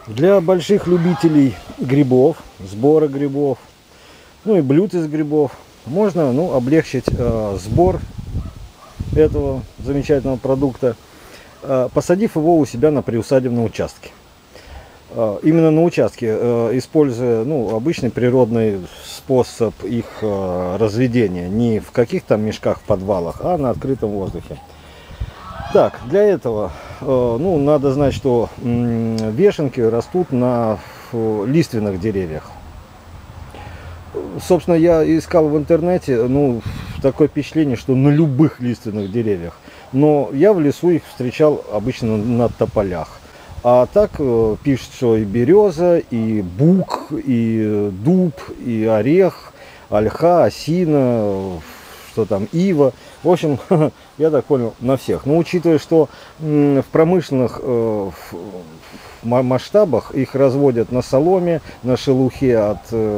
Для больших любителей грибов, сбора грибов, ну и блюд из грибов, можно облегчить сбор этого замечательного продукта, посадив его у себя на приусадебном участке. Именно на участке, используя обычный природный способ их разведения, не в каких-то там мешках в подвалах, а на открытом воздухе. Так, для этого надо знать, что вешенки растут на лиственных деревьях. Собственно, я искал в интернете, такое впечатление, что на любых лиственных деревьях. Но я в лесу их встречал обычно на тополях. А так пишут, что и береза, и бук, и дуб, и орех, ольха, осина, что там, ива. В общем, я так понял, на всех. Но учитывая, что в промышленных масштабах их разводят на соломе, на шелухе от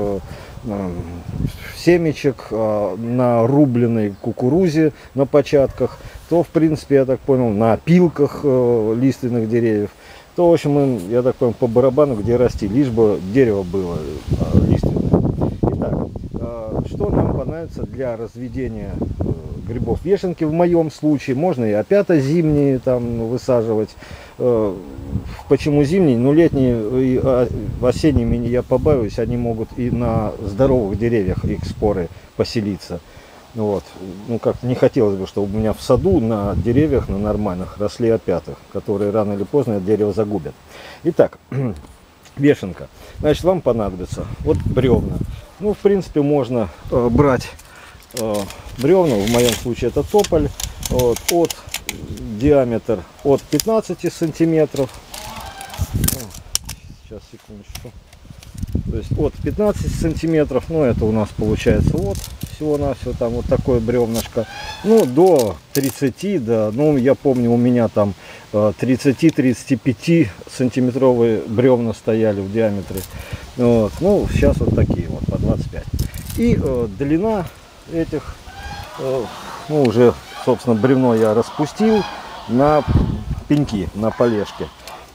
семечек, на рубленой кукурузе на початках, то, в принципе, я так понял, на опилках лиственных деревьев, то, в общем, я так понял, по барабану, где расти, лишь бы дерево было лиственное. Итак, что нам понадобится для разведения грибов вешенки? В моем случае можно и опята зимние там высаживать. Почему зимние? Летние и осенними я побаиваюсь, они могут и на здоровых деревьях их споры поселиться. Вот. Как-то не хотелось бы, чтобы у меня в саду на деревьях, на нормальных, росли опята, которые рано или поздно это дерево загубят. Итак, вешенка. Значит, вам понадобится вот бревна. В принципе, можно брать бревна, в моем случае это тополь, от диаметр от 15 сантиметров. Сейчас, секундочку. То есть от 15 сантиметров, это у нас получается вот всего-навсего там вот такое бревнышко, до 30, да, я помню, у меня там 30-35 сантиметровые бревна стояли в диаметре. Вот. Сейчас вот такие вот по 25. И длина этих, уже, собственно, бревно я распустил на пеньки, на полежки.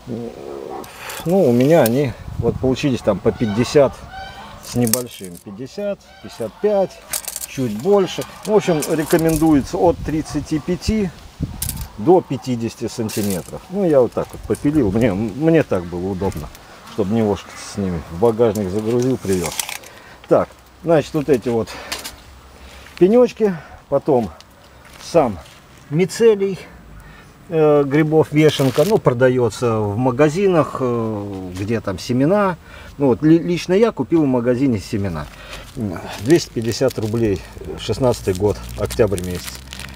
У меня они вот получились там по 50 с небольшим, 50, 55, чуть больше. В общем, рекомендуется от 35 до 50 сантиметров. Я вот так вот попилил, мне так было удобно, чтобы немножко с ними в багажник загрузил, привез. Так, значит, вот эти вот пенечки, потом сам мицелий грибов вешенка, продается в магазинах, где там семена. Лично я купил в магазине семена. 250 рублей, 16 год, октябрь месяц.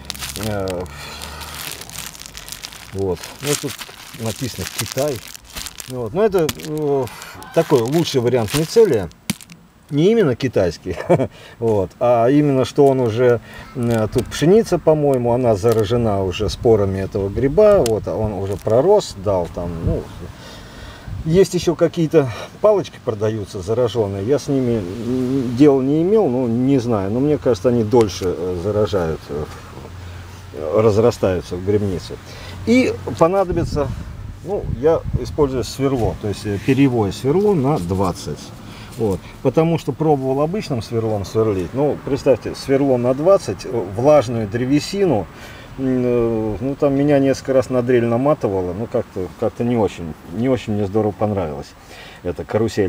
Вот. Тут написано Китай. Но это такой лучший вариант мицелия. Не именно китайский, а именно, что он уже, тут пшеница, по-моему, она заражена уже спорами этого гриба, он уже пророс, дал там, есть еще какие-то палочки продаются зараженные, я с ними дела не имел, не знаю, но мне кажется, они дольше заражают, разрастаются в грибнице. И понадобится, я использую сверло, то есть перьевое сверло на 20. Потому что пробовал обычным сверлом сверлить. Представьте, сверло на 20, влажную древесину, там меня несколько раз на дрель наматывало, как-то не очень мне здорово понравилось эта карусель.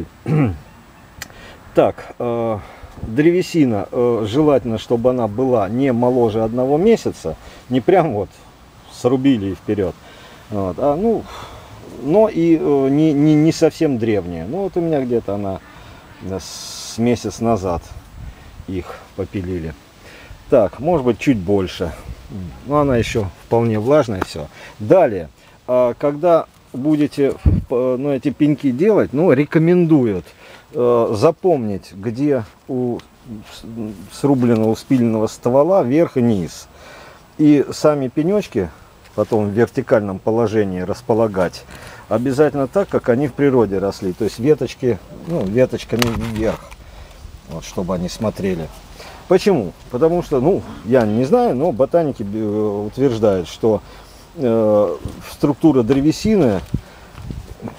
Так, древесина, желательно, чтобы она была не моложе 1 месяца, не прям срубили и вперед, но и не совсем древняя. У меня где-то она с месяц назад их попилили. Так, может быть, чуть больше. Она еще вполне влажная, все. Далее, когда будете эти пеньки делать, рекомендуют запомнить, где у срубленного, спиленного ствола верх и низ. И сами пенечки потом в вертикальном положении располагать обязательно так, как они в природе росли. То есть веточки, веточками вверх, чтобы они смотрели. Почему? Потому что, я не знаю, но ботаники утверждают, что структура древесины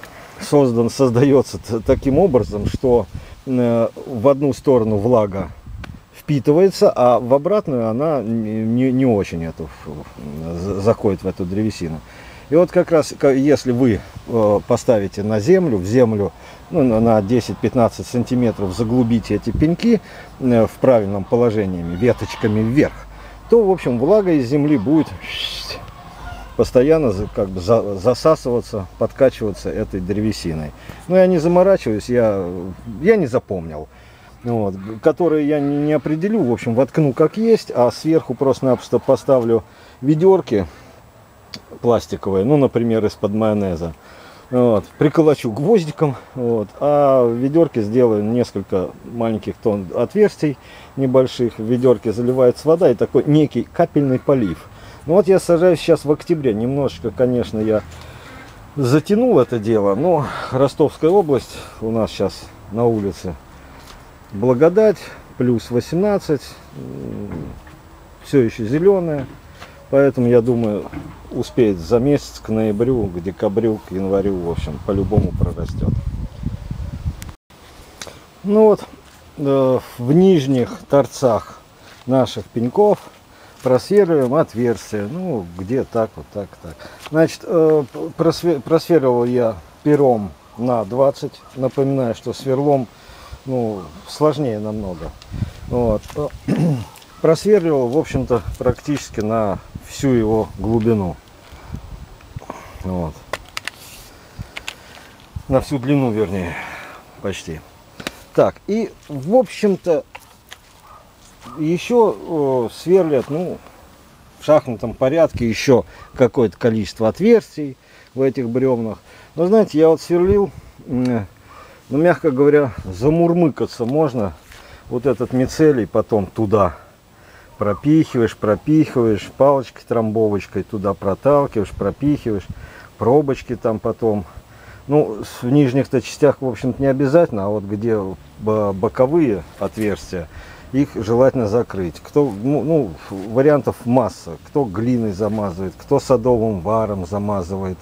создается таким образом, что в одну сторону влага впитывается, а в обратную она не очень заходит в эту древесину. И вот как раз, если вы поставите на землю, в землю, ну, на 10-15 сантиметров заглубите эти пеньки в правильном положении, веточками вверх, то, в общем, влага из земли будет постоянно как бы засасываться, подкачиваться этой древесиной. Но я не заморачиваюсь, я не запомнил. Вот, которые я не определю, в общем, воткну как есть, а сверху просто-напросто поставлю ведерки пластиковые, ну, например, из-под майонеза. Вот, приколочу гвоздиком, вот, а в ведерке сделаю несколько маленьких отверстий небольших. В ведерке заливается вода и такой некий капельный полив. Ну вот я сажаю сейчас в октябре. Немножечко, конечно, я затянул это дело, но Ростовская область у нас сейчас на улице благодать, плюс 18, все еще зеленое, поэтому я думаю, успеет за месяц к ноябрю, к декабрю, к январю, в общем, по-любому прорастет. Ну вот, в нижних торцах наших пеньков просверливаем отверстие, ну, где так, вот так, так. Значит, просверлил я пером на 20, напоминаю, что сверлом, ну, сложнее намного. Вот. Просверливал, в общем-то, практически на всю его глубину. Вот. На всю длину, вернее, почти. Так, и, в общем-то, еще сверлят, ну, в шахматном порядке еще какое-то количество отверстий в этих бревнах. Но, знаете, я вот сверлил, ну, мягко говоря, замурмыкаться можно. Вот этот мицелий потом туда пропихиваешь, палочкой трамбовочкой туда проталкиваешь, пропихиваешь, пробочки там потом. Ну, в нижних-то частях, в общем-то, не обязательно, а вот где боковые отверстия, их желательно закрыть. Кто, ну, вариантов масса. Кто глиной замазывает, кто садовым варом замазывает.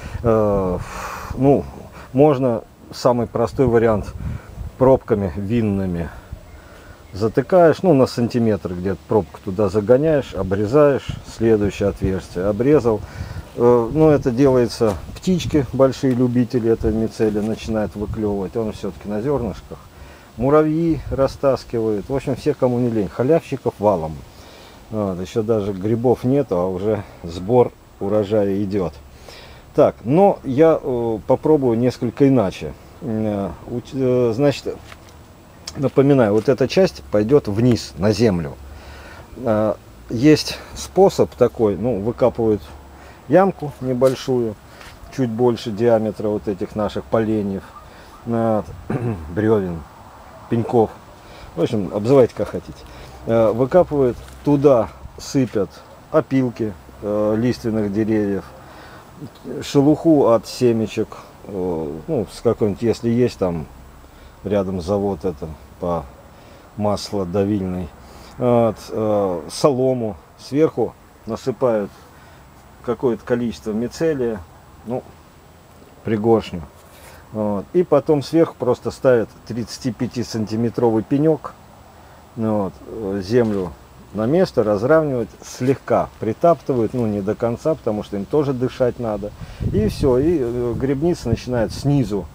Ну, можно самый простой вариант пробками винными. Затыкаешь, ну, на сантиметр где-то пробку туда загоняешь, обрезаешь, следующее отверстие обрезал. Ну, это делается, птички, большие любители этого мицелия, начинают выклевывать. Он все-таки на зернышках. Муравьи растаскивают. В общем, все, кому не лень. Халявщиков валом. Вот, еще даже грибов нету, а уже сбор урожая идет. Так, но я попробую несколько иначе. Значит, напоминаю, вот эта часть пойдет вниз, на землю. Есть способ такой, ну, выкапывают ямку небольшую, чуть больше диаметра вот этих наших поленьев, бревен, пеньков. В общем, обзывайте как хотите. Выкапывают, туда сыпят опилки лиственных деревьев, шелуху от семечек, ну, с какой-нибудь, если есть там рядом завод это по маслодавильной, солому, сверху насыпают какое-то количество мицелия, ну, пригоршню. Вот. И потом сверху просто ставят 35-сантиметровый пенек, вот, землю на место, разравнивают, слегка притаптывают, ну, не до конца, потому что им тоже дышать надо. И все, и грибница начинает снизу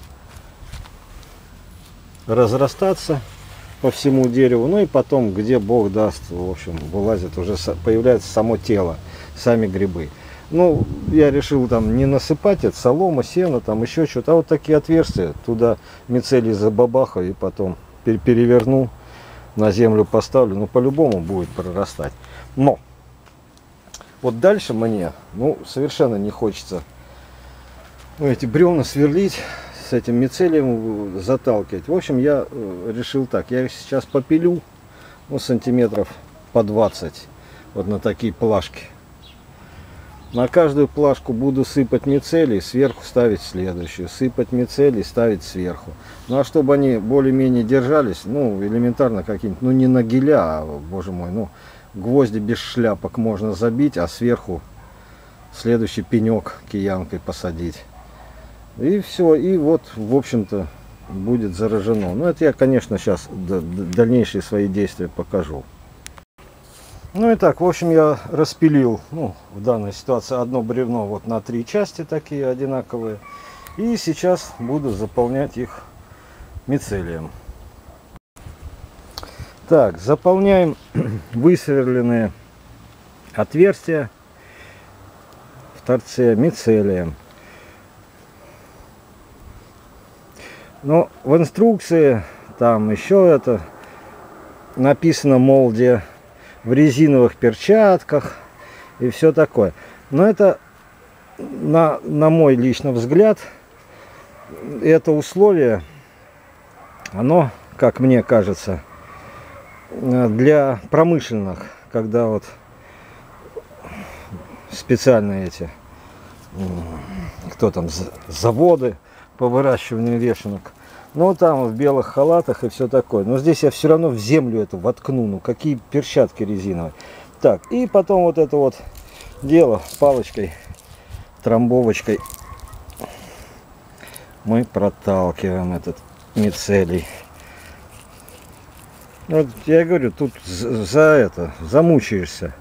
разрастаться по всему дереву, ну и потом, где Бог даст, в общем, вылазит, уже появляется само тело, сами грибы. Ну, я решил там не насыпать это, солома, сено, там еще что-то, а вот такие отверстия, туда мицелий забабахаю и потом переверну, на землю поставлю, ну, по-любому будет прорастать. Но, вот дальше мне, ну, совершенно не хочется, ну, эти бревна сверлить, с этим мицелием заталкивать. В общем, я решил так, я их сейчас попилю, ну, сантиметров по 20, вот на такие плашки. На каждую плашку буду сыпать мицелий, сверху ставить следующую, сыпать мицелий, ставить сверху. Ну, а чтобы они более-менее держались, ну, элементарно какие-нибудь, ну, не на геля, а, боже мой, ну, гвозди без шляпок можно забить, а сверху следующий пенек киянкой посадить. И все, и вот, в общем-то, будет заражено. Но это я, конечно, сейчас дальнейшие свои действия покажу. Ну и так, в общем, я распилил, ну, в данной ситуации одно бревно вот на 3 части такие одинаковые. И сейчас буду заполнять их мицелием. Так, заполняем высверленные отверстия в торце мицелием. Но в инструкции там еще это написано, мол, где в резиновых перчатках и все такое. Но это, на мой личный взгляд, это условие, оно, как мне кажется, для промышленных, когда вот специальные эти, кто там, заводы по выращиванию вешенок, ну там в белых халатах и все такое. Но здесь я все равно в землю это воткну, ну какие перчатки резиновые. Так, и потом вот это вот дело палочкой, трамбовочкой мы проталкиваем этот мицелий. Вот я говорю, тут замучаешься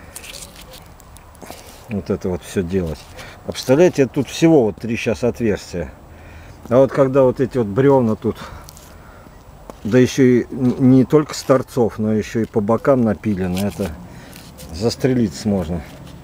вот это вот все делать. А представляете, тут всего вот 3 сейчас отверстия. А вот когда вот эти вот бревна тут, да еще и не только с торцов, но еще и по бокам напилены, это застрелиться можно.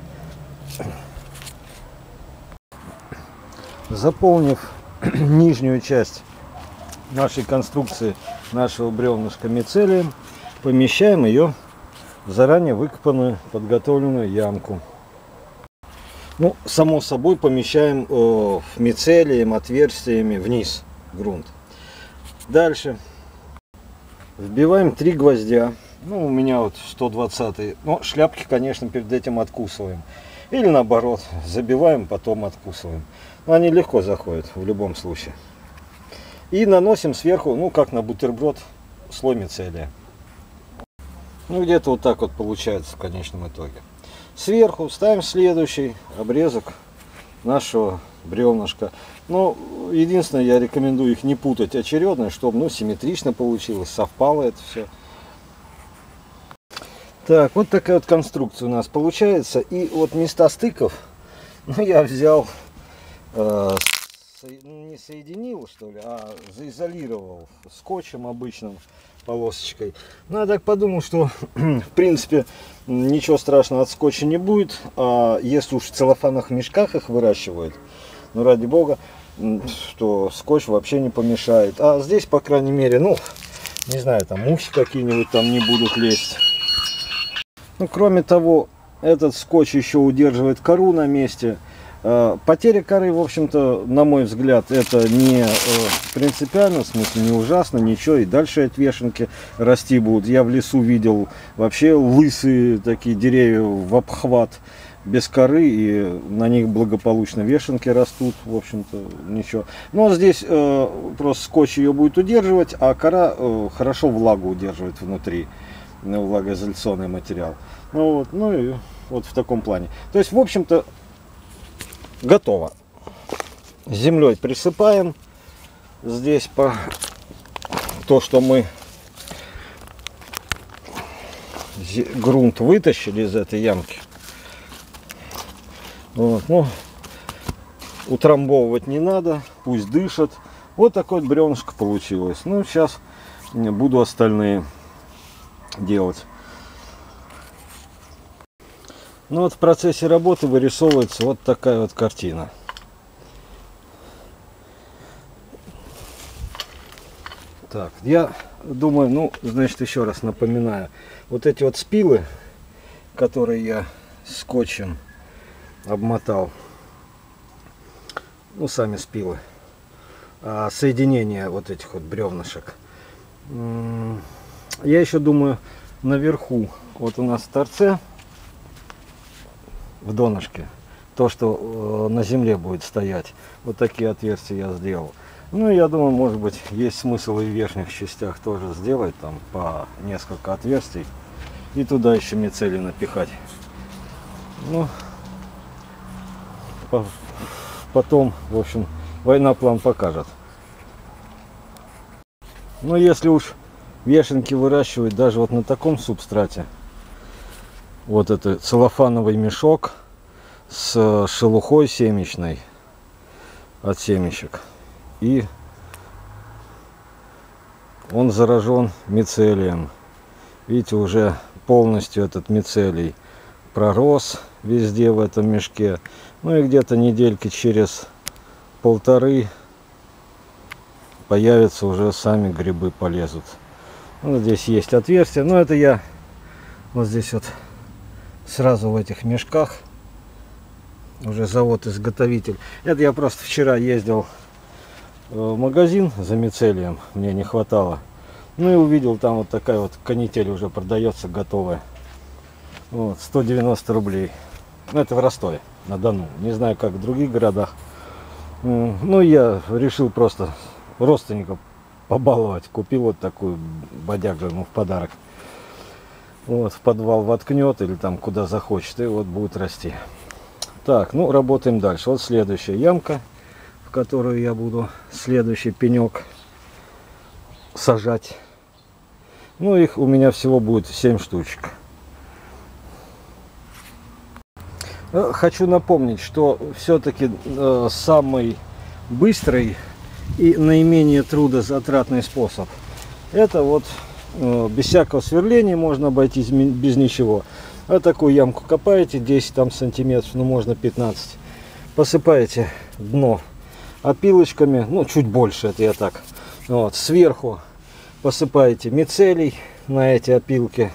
Заполнив нижнюю часть нашей конструкции, нашего бревнышка мицелием, помещаем ее в заранее выкопанную, подготовленную ямку. Ну, само собой, помещаем мицелием, отверстиями вниз грунт. Дальше вбиваем 3 гвоздя. Ну, у меня вот 120-й. Но шляпки, конечно, перед этим откусываем. Или наоборот, забиваем, потом откусываем. Но они легко заходят в любом случае. И наносим сверху, ну, как на бутерброд, слой мицелия. Ну, где-то вот так вот получается в конечном итоге. Сверху ставим следующий обрезок нашего бревнышка. Но единственное, я рекомендую их не путать очередно, чтобы, ну, симметрично получилось, совпало это все. Так, вот такая вот конструкция у нас получается. И вот места стыков, ну, я взял, не соединил, что ли, а заизолировал скотчем обычным, полосочкой. Ну, я так подумал, что в принципе ничего страшного от скотча не будет. А если уж в целлофановых мешках их выращивают, ну, ради бога, что скотч вообще не помешает. А здесь, по крайней мере, ну, не знаю, там мухи какие-нибудь там не будут лезть. Ну, кроме того, этот скотч еще удерживает кору на месте. Потеря коры, в общем-то, на мой взгляд, это не принципиально, в смысле не ужасно, ничего, и дальше эти вешенки расти будут. Я в лесу видел вообще лысые такие деревья в обхват без коры, и на них благополучно вешенки растут, в общем-то, ничего. Но здесь просто скотч ее будет удерживать, а кора хорошо влагу удерживает внутри, влагоизоляционный материал. Ну и вот в таком плане. То есть, в общем-то, готово. Землей присыпаем. Здесь то, что мы грунт вытащили из этой ямки. Вот, ну, утрамбовывать не надо, пусть дышат. Вот такое вот бревнышко получилось. Ну, сейчас буду остальные делать. Ну вот в процессе работы вырисовывается вот такая вот картина. Так, я думаю, ну, значит, еще раз напоминаю. Вот эти вот спилы, которые я скотчем обмотал, ну, сами спилы, соединение вот этих вот бревнышек. Я еще думаю, наверху, вот у нас в торце, в донышке, то, что на земле будет стоять, вот такие отверстия я сделал. Ну, я думаю, может быть, есть смысл и в верхних частях тоже сделать, там по несколько отверстий, и туда еще мицелий напихать. Ну, потом, в общем, война план покажет. Но если уж вешенки выращивать даже вот на таком субстрате, вот это целлофановый мешок с шелухой семечной от семечек, и он заражен мицелием. Видите, уже полностью этот мицелий пророс везде в этом мешке. Ну и где-то недельки через полторы появятся, уже сами грибы полезут. Ну, здесь есть отверстие, но это я вот здесь вот сразу в этих мешках, уже завод-изготовитель. Это я просто вчера ездил в магазин за мицелием, мне не хватало. Ну и увидел, там вот такая вот канитель уже продается готовая. Вот, 190 рублей. Ну, это в Ростове-на-Дону. Не знаю, как в других городах. Ну, я решил просто родственников побаловать. Купил вот такую бодягу ему в подарок. Вот, в подвал воткнет или там куда захочет, и вот будет расти. Так, ну, работаем дальше. Вот следующая ямка, в которую я буду следующий пенек сажать. Ну, их у меня всего будет 7 штучек. Хочу напомнить, что все-таки самый быстрый и наименее трудозатратный способ — это вот без всякого сверления, можно обойтись без ничего. Вот такую ямку копаете, 10 там сантиметров, ну можно 15. Посыпаете дно опилочками, ну чуть больше, это я так. Вот, сверху посыпаете мицелий на эти опилки.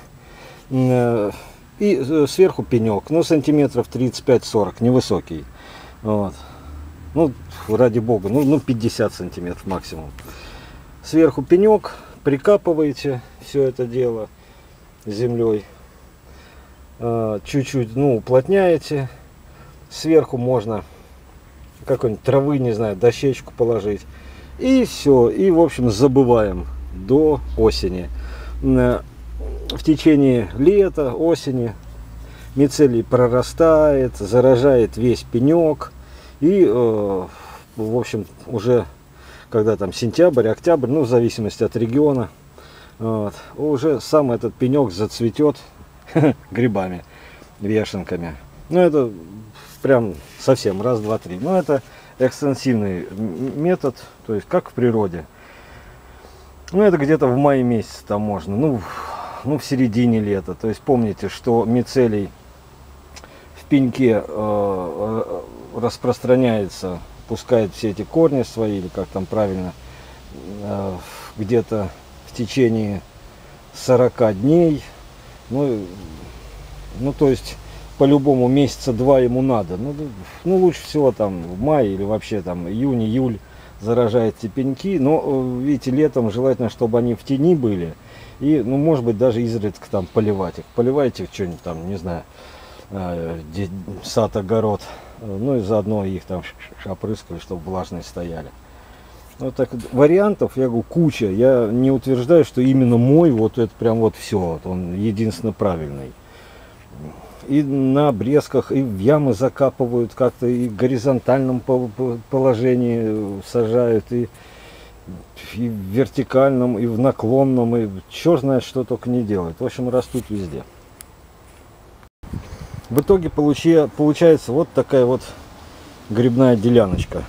И сверху пенек, ну сантиметров 35-40, невысокий. Вот. Ну, ради бога, ну 50 сантиметров максимум. Сверху пенек, прикапываете все это дело землей. Чуть-чуть, ну, уплотняете. Сверху можно какой-нибудь травы, не знаю, дощечку положить. И все. И, в общем, забываем до осени. В течение лета, осени мицелий прорастает, заражает весь пенек. И, в общем, уже когда там сентябрь, октябрь, ну, в зависимости от региона, вот, уже сам этот пенек зацветет грибами, вешенками. Ну, это прям совсем раз, два, три. Но это экстенсивный метод, то есть как в природе. Ну, это где-то в мае месяце там можно, ну, в середине лета. То есть помните, что мицелий в пеньке распространяется, пускает все эти корни свои, или как там правильно, где-то в течение 40 дней. Ну, то есть по-любому месяца 2 ему надо. Ну, лучше всего там в мае или вообще там июнь, июль заражает эти пеньки. Но, видите, летом желательно, чтобы они в тени были. И, ну, может быть, даже изредка там поливать их. Поливайте их что-нибудь там, не знаю, сад, огород. Ну и заодно их там опрыскали, чтобы влажные стояли. Вот так вариантов, я говорю, куча. Я не утверждаю, что именно мой вот это прям вот все, вот он единственно правильный. И на обрезках, и в ямы закапывают как-то, и в горизонтальном положении сажают, и в вертикальном, и в наклонном, и черт знает, что только не делают. В общем, растут везде. В итоге получается вот такая вот грибная деляночка.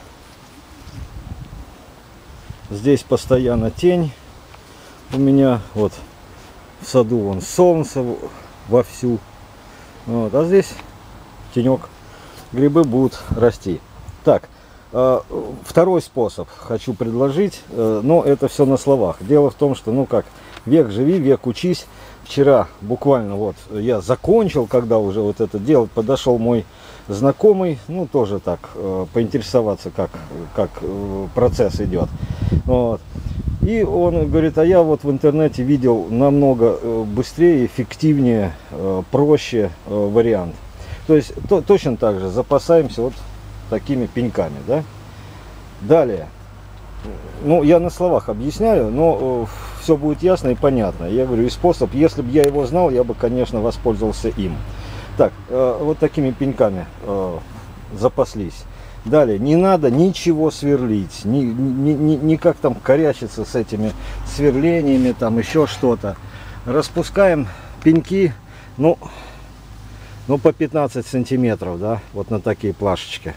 Здесь постоянно тень у меня, вот в саду вон солнце вовсю, вот, а здесь тенек, грибы будут расти. Так, второй способ хочу предложить, но это все на словах. Дело в том, что, ну как, век живи, век учись. Вчера буквально вот я закончил, когда уже вот это делать, подошел мой знакомый, ну тоже так, поинтересоваться, как процесс идет. Вот. И он говорит, а я вот в интернете видел намного быстрее, эффективнее, проще вариант. То есть точно так же запасаемся вот такими пеньками, да. Далее, ну я на словах объясняю, но все будет ясно и понятно. Я говорю, и способ, если бы я его знал, я бы, конечно, воспользовался им. Так, вот такими пеньками запаслись. Далее, не надо ничего сверлить, никак там корячиться с этими сверлениями, там еще что-то. Распускаем пеньки, ну по 15 сантиметров, да, вот на такие плашечки.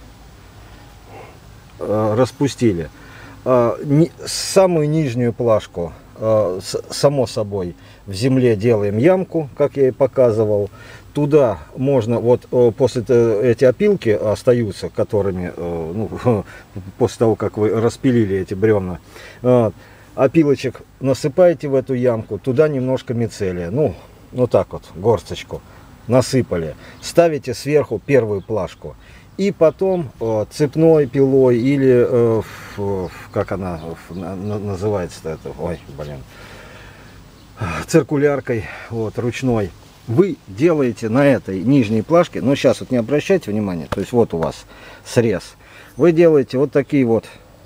Распустили. Самую нижнюю плашку, само собой, в земле делаем ямку, как я и показывал. Туда можно, вот после эти опилки остаются, которыми, ну, после того, как вы распилили эти бревна, опилочек насыпаете в эту ямку, туда немножко мицелия, ну так вот, горсточку насыпали. Ставите сверху первую плашку. И потом цепной пилой или, как она называется, это, ой, блин, циркуляркой, вот, ручной. Вы делаете на этой нижней плашке, но сейчас вот не обращайте внимания, то есть вот у вас срез. Вы делаете вот такие вот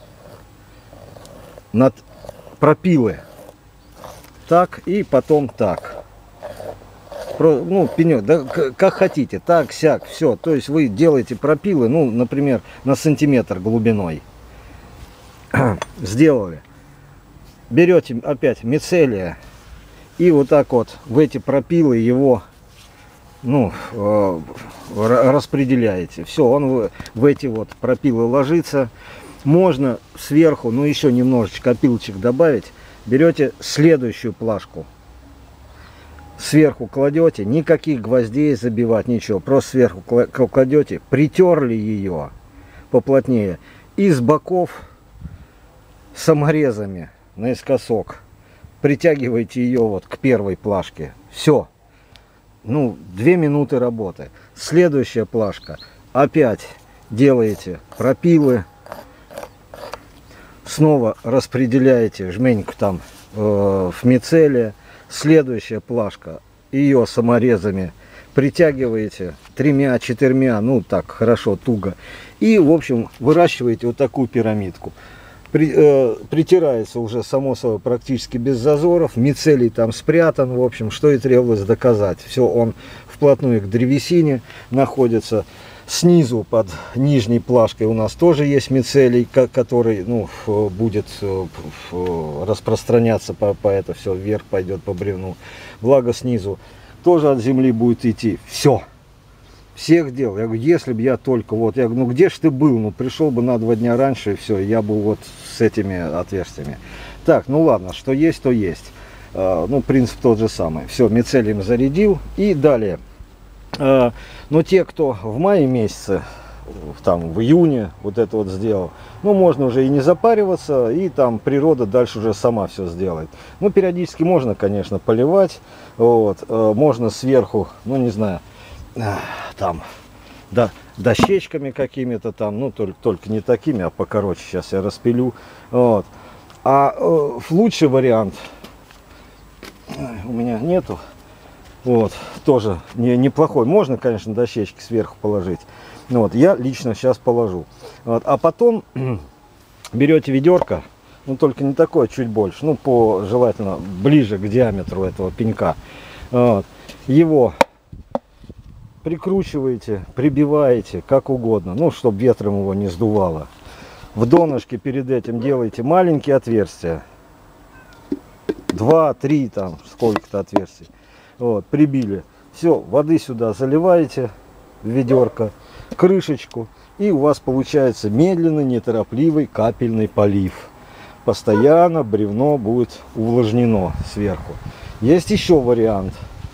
пропилы. Так и потом так. Ну, пенек, да, как хотите, так, сяк, все. То есть вы делаете пропилы, ну, например, на сантиметр глубиной. Сделали. Берете опять мицелия и вот так вот в эти пропилы его, ну, распределяете. Все, он в эти вот пропилы ложится. Можно сверху, ну, еще немножечко опилочек добавить. Берете следующую плашку. Сверху кладете, никаких гвоздей забивать, ничего. Просто сверху кладете, притерли ее поплотнее. И с боков саморезами наискосок притягиваете ее вот к первой плашке. Все. Ну, 2 минуты работы. Следующая плашка. Опять делаете пропилы. Снова распределяете жменьку там в мицелия. Следующая плашка. Ее саморезами притягиваете 3-4, ну так хорошо, туго. И, в общем, выращиваете вот такую пирамидку. Притирается уже, само собой, практически без зазоров. Мицелий там спрятан, в общем, что и требовалось доказать. Все, он вплотную к древесине находится. Снизу под нижней плашкой у нас тоже есть мицелий, который, ну, будет распространяться по это все вверх, пойдет по бревну. Благо снизу тоже от земли будет идти. Все. Всех дел. Я говорю, если бы я только вот, я говорю, ну где ж ты был? Ну пришел бы на 2 дня раньше, и все, я был вот с этими отверстиями. Так, ну ладно, что есть, то есть. Ну, принцип тот же самый. Все, мицелием зарядил. И далее. Но те, кто в мае месяце, там в июне вот это вот сделал, ну можно уже и не запариваться, и там природа дальше уже сама все сделает. Ну периодически можно, конечно, поливать, вот, можно сверху, ну не знаю, там, да, дощечками какими-то там, ну только не такими, а покороче, сейчас я распилю, вот. А лучший вариант у меня нету. Вот, тоже неплохой. Можно, конечно, дощечки сверху положить. Вот, я лично сейчас положу. Вот, а потом берете ведерко, ну только не такое, чуть больше, ну желательно ближе к диаметру этого пенька. Вот, его прикручиваете, прибиваете, как угодно, ну чтобы ветром его не сдувало. В донышке перед этим делаете маленькие отверстия. 2-3 там, сколько-то отверстий. Вот, прибили. Все, воды сюда заливаете в ведерко, крышечку, и у вас получается медленный, неторопливый капельный полив. Постоянно бревно будет увлажнено сверху. Есть еще вариант.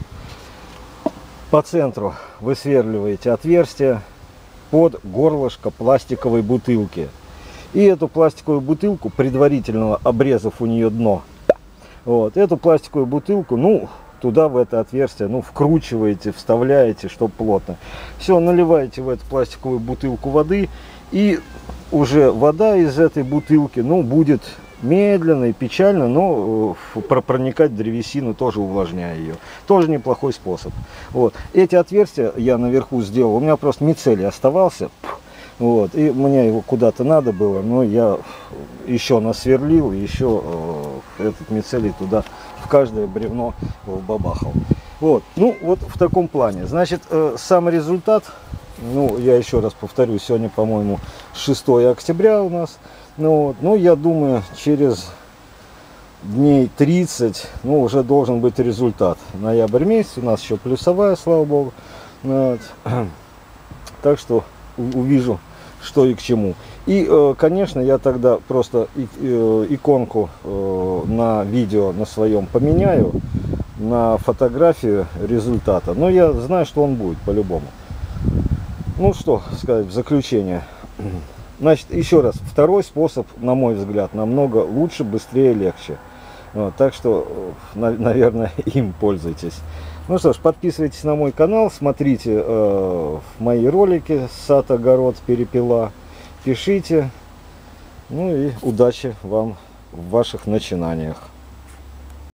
По центру высверливаете отверстие под горлышко пластиковой бутылки. И эту пластиковую бутылку, предварительно обрезав у нее дно, вот, эту пластиковую бутылку, ну, туда, в это отверстие, ну, вкручиваете, вставляете, чтобы плотно. Все, наливаете в эту пластиковую бутылку воды, и уже вода из этой бутылки, ну, будет медленно и печально, но проникать в древесину, тоже увлажняя ее. Тоже неплохой способ. Вот. Эти отверстия я наверху сделал, у меня просто мицелий оставался. Вот, и мне его куда-то надо было, но я еще насверлил, еще этот мицелий туда в каждое бревно бабахал. Вот, ну вот в таком плане. Значит, сам результат Ну, я еще раз повторю, сегодня, по-моему, 6 октября у нас. Ну, вот, ну, я думаю, через дней 30, ну, уже должен быть результат. Ноябрь месяц, у нас еще плюсовая, слава богу. Вот. Так что увижу, что и к чему. И, конечно, я тогда просто иконку на видео на своем поменяю на фотографию результата. Но я знаю, что он будет по-любому. Ну, что сказать в заключение. Значит, еще раз, второй способ, на мой взгляд, намного лучше, быстрее, легче. Вот, так что, наверное, им пользуйтесь. Ну что ж, подписывайтесь на мой канал, смотрите мои ролики «Сад, огород, перепела», пишите. Ну и удачи вам в ваших начинаниях.